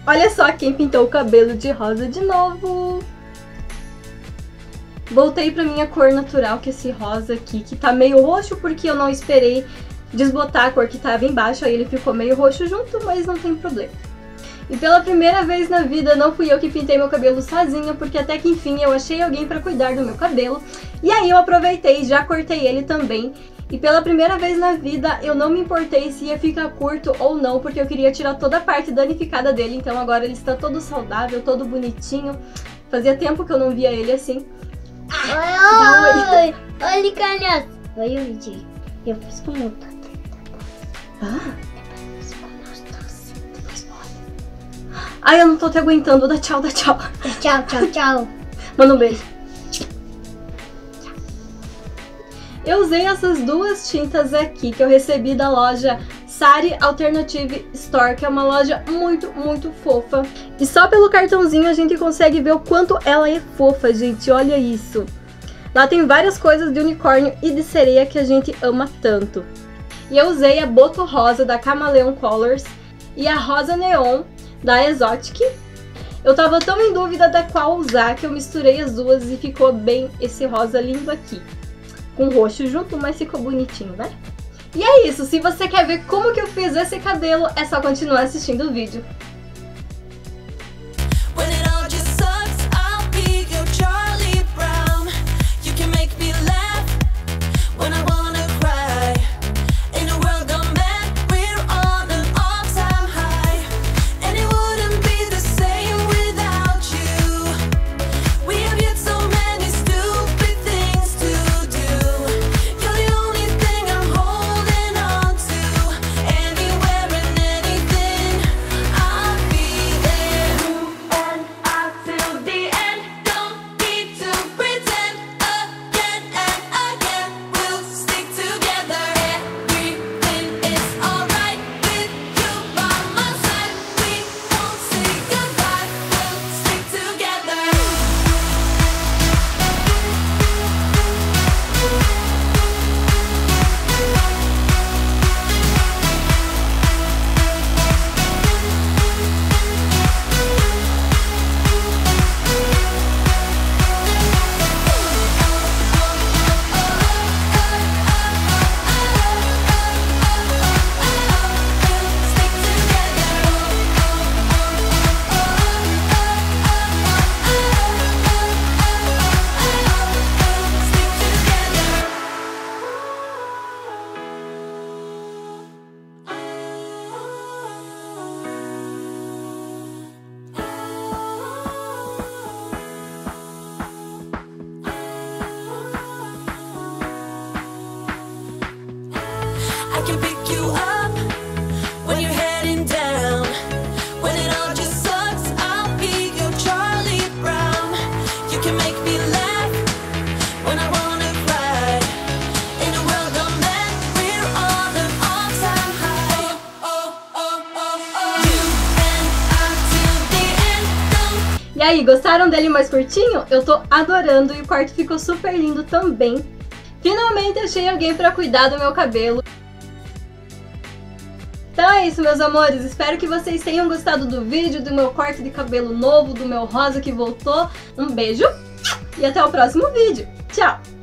Olha só quem pintou o cabelo de rosa de novo. Voltei pra minha cor natural, que é esse rosa aqui, que tá meio roxo porque eu não esperei desbotar a cor que tava embaixo, aí ele ficou meio roxo junto, mas não tem problema. E pela primeira vez na vida não fui eu que pintei meu cabelo sozinha, porque até que enfim eu achei alguém pra cuidar do meu cabelo. E aí eu aproveitei e já cortei ele também. E pela primeira vez na vida eu não me importei se ia ficar curto ou não, porque eu queria tirar toda a parte danificada dele. Então agora ele está todo saudável, todo bonitinho. Fazia tempo que eu não via ele assim. Oi, oi, Canhas. Oi, Luigi. Eu fiz com meu tata. Ai, eu não tô te aguentando. Dá tchau, dá tchau. Tchau, tchau, tchau. Manda um beijo. Eu usei essas duas tintas aqui que eu recebi da loja Sari Alternative Store, que é uma loja muito, muito fofa. E só pelo cartãozinho a gente consegue ver o quanto ela é fofa, gente. Olha isso. Lá tem várias coisas de unicórnio e de sereia que a gente ama tanto. E eu usei a Boto Rosa da Camaleon Colors e a Rosa Neon da Exotic. Eu tava tão em dúvida da qual usar que eu misturei as duas e ficou bem esse rosa lindo aqui. Com roxo junto, mas ficou bonitinho, né? E é isso, se você quer ver como que eu fiz esse cabelo, é só continuar assistindo o vídeo. I can pick you up when you're heading down. When it all just sucks, I'll be your Charlie Brown. You can make me laugh when I wanna cry. In a world gone mad, we're on an all-time high. You and I till the end. E aí, gostaram dele mais curtinho? Eu tô adorando e o quarto ficou super lindo também. Finalmente achei alguém pra cuidar do meu cabelo. Então é isso, meus amores, espero que vocês tenham gostado do vídeo, do meu corte de cabelo novo, do meu rosa que voltou. Um beijo e até o próximo vídeo. Tchau!